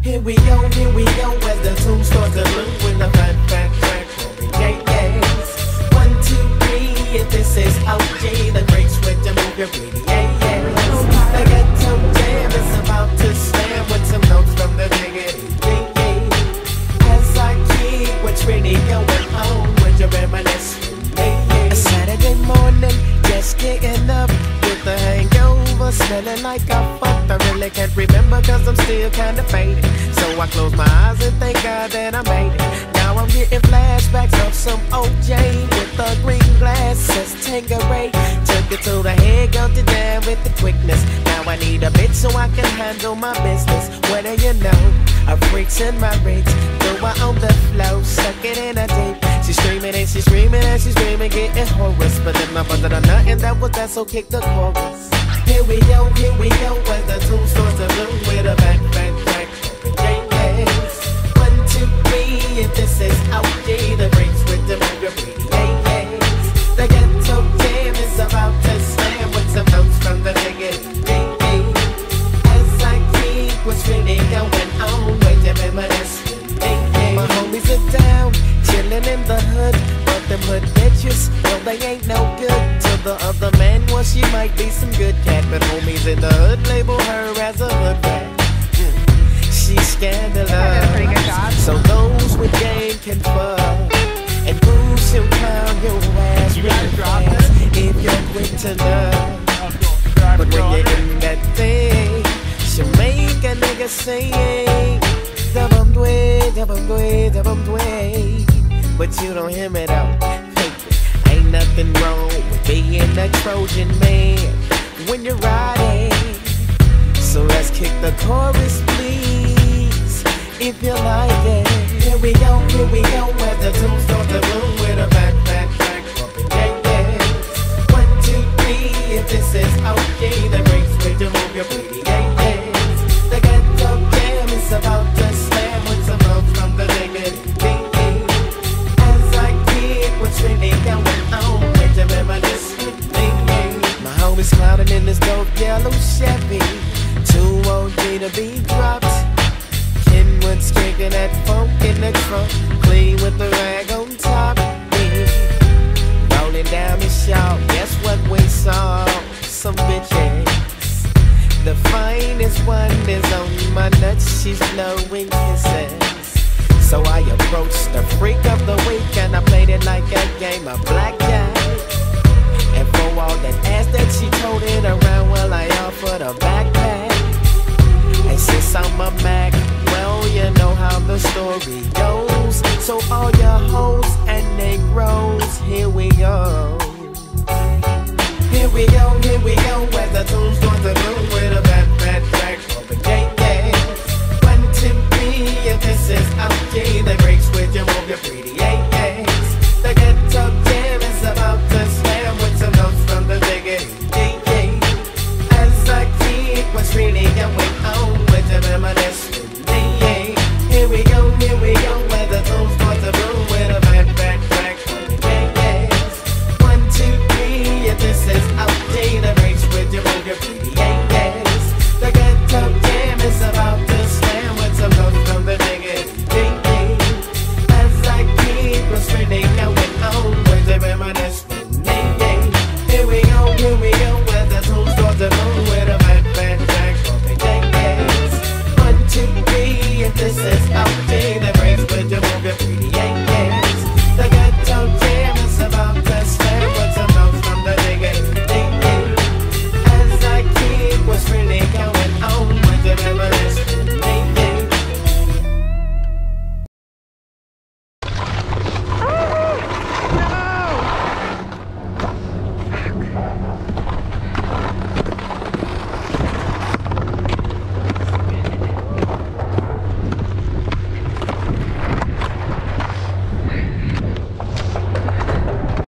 Here we go, as the tune starts to loop with the fat track. Yeah, yes. 1, 2, 3, if this is OG, the great switch to move your booty. Yeah, yes. The ghetto jam is about to slam with some notes from the diggity. Yeah. As I keep what's really going on with your reminiscence. Yeah. A Saturday morning, just getting up with the hangover, smelling like I fucked. I really can't remember cause I'm still kinda faded. So I close my eyes and thank God that I made it. Now I'm getting flashbacks of some OJ with the green glasses, Tangeray. Took it to the head, got it down with the quickness. Now I need a bitch so I can handle my business. What do you know? A freak's in my rings. Throw her on the floor, suck it in a deep. She's screaming and she's screaming and she's screaming, getting hoarse. But then my brother done nothing, that was that, so kick the chorus. Here we go, as the tune starts to bloom with a back track. Yeah, yes. 1, 2, 3, if this is OG, the break switch to move your booty. Yeah, yes. The ghetto jam is about to slam with some notes from the diggity. Yeah, yeah. As I keep what's really going on with your reminiscence. Yeah, yeah. My homies are down, chillin' in the hood, but them hood bitches, well they ain't no good. To the other man, well she might be some good cat, but homies in the hood label her as a hood rat. She's scandalous, so those with game can fuck, and booze will clown your ass real fast if you're quick to love. But when you're in that thing, she'll make a nigga say, dabum dway, dabum dway, dabum dway. But you don't hear me though. Ain't nothing wrong with being a Trojan man when you're riding. So let's kick the chorus, please, if you like it. Here we go, as the tune starts to bloom with a back track. Yeah, yeah. 1, 2, 3, if this is okay, the break switch to move your booty. Yeah, yes. The ghetto jam is about to slam with some notes from the diggity. As I keep what's really going on with your reminiscence. My homies clouding in this dope yellow Chevy. Too OG to be dropped. Kenwood's kicking that funk in the trunk, clean with the rag on top. Rolling down the shop, guess what we saw? Some bitches. The finest one is on my nuts, she's blowing kisses. So I approached the freak of the week and I played it like a game of blackjack. And for all that ass that she toted around, well I offered a backpack. And since I'm a Mac, well you know how the story goes. So all your hoes and Negroes, here we go. Here we go, as the tune starts to bloom with a bad track. Yeah, yeah. 1, 2, 3, if this is OG, the break switch and move your pretty. Yeah, yes. The ghetto jam is about to slam with some notes from the diggity. Yeah, yeah. As I keep what's really going on with the reminiscence. Yeah, yeah. Here we go, as the tune starts to bloom with a bad track. Yeah, yes. 1, 2, 3, if this is OG, the break switch and move your pretty. Yeah, yes. The ghetto jam is about to slam with some notes from the diggity. Yeah, yeah. As I keep what's really going on with the reminiscence. Yeah, yeah. Here we go, as the tune starts to bloom with a bad track. Yeah, yes. 1, 2, 3, if this is OG.